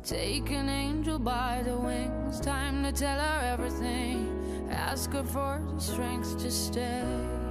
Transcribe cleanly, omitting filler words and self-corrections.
Take an angel by the wings, time to tell her everything. Ask her for the strength to stay.